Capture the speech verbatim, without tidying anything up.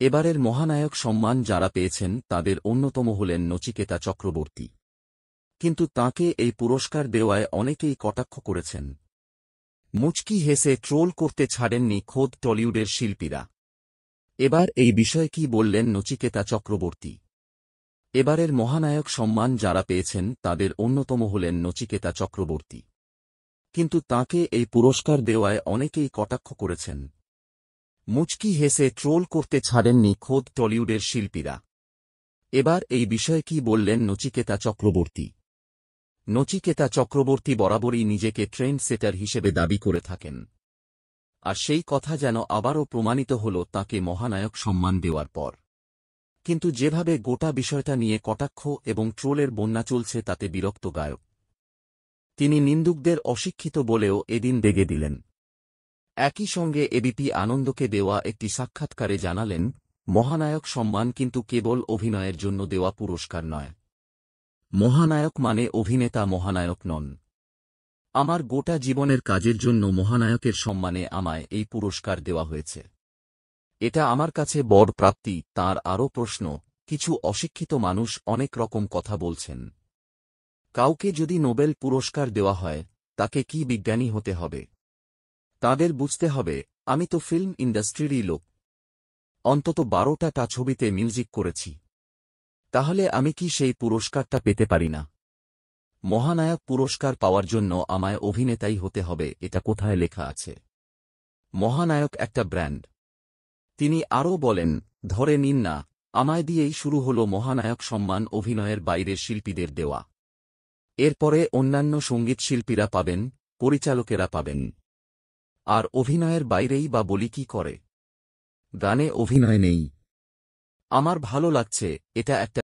এবারের মহানায়ক সম্মান যারা পেয়েছেন তাদের অন্যতম হলেন নচিকেতা চক্রবর্তী। কিন্তু তাঁকে এই পুরস্কার দেওয়ায় অনেকেই কটাক্ষ করেছেন। মুচকি হেসে ট্রোল করতে ছাড়েননি খোদ টলিউডের শিল্পীরা। এবার এই বিষয়ে কি বললেন নচিকেতা চক্রবর্তী? এবারের মহানায়ক সম্মান যারা পেয়েছেন তাদের অন্যতম হলেন নচিকেতা চক্রবর্তী। কিন্তু তাঁকে এই পুরস্কার দেওয়ায় অনেকেই কটাক্ষ করেছেন। মুচকি হেসে ট্রোল করতে ছাড়েননি খোদ টলিউডের শিল্পীরা। এবার এই বিষয়ে কি বললেন নচিকেতা চক্রবর্তী? নচিকেতা চক্রবর্তী বরাবরই নিজেকে ট্রেন্ড সেটার হিসেবে দাবি করে থাকেন। আর সেই কথা যেন আবারও প্রমাণিত হল তাঁকে মহানায়ক সম্মান দেওয়ার পর। কিন্তু যেভাবে গোটা বিষয়টা নিয়ে কটাক্ষ এবং ট্রোলের বন্যা চলছে তাতে বিরক্ত গায়ক। তিনি নিন্দুকদের অশিক্ষিত বলেও এদিন দেগে দিলেন। একই সঙ্গে এবিপি আনন্দকে দেওয়া একটি সাক্ষাৎকারে জানালেন, মহানায়ক সম্মান কিন্তু কেবল অভিনয়ের জন্য দেওয়া পুরস্কার নয়। মহানায়ক মানে অভিনেতা মহানায়ক নন। আমার গোটা জীবনের কাজের জন্য মহানায়কের সম্মানে আমায় এই পুরস্কার দেওয়া হয়েছে। এটা আমার কাছে বড় প্রাপ্তি। তাঁর আরও প্রশ্ন, কিছু অশিক্ষিত মানুষ অনেক রকম কথা বলছেন। কাউকে যদি নোবেল পুরস্কার দেওয়া হয়, তাকে কি বিজ্ঞানী হতে হবে? তাদের বুঝতে হবে, আমি তো ফিল্ম ইন্ডাস্ট্রিরই লোক। অন্তত বারোটা টা ছবিতে মিউজিক করেছি। তাহলে আমি কি সেই পুরস্কারটা পেতে পারি না? মহানায়ক পুরস্কার পাওয়ার জন্য আমায় অভিনেতাই হতে হবে এটা কোথায় লেখা আছে? মহানায়ক একটা ব্র্যান্ড। তিনি আরও বলেন, ধরে নিন না, আমায় দিয়েই শুরু হল মহানায়ক সম্মান অভিনয়ের বাইরের শিল্পীদের দেওয়া। এরপরে অন্যান্য সঙ্গীত শিল্পীরা পাবেন, পরিচালকেরা পাবেন। আর অভিনয়ের বাইরেই বা বলি কি করে? গানে অভিনয় নেই। আমার ভালো লাগছে, এটা একটা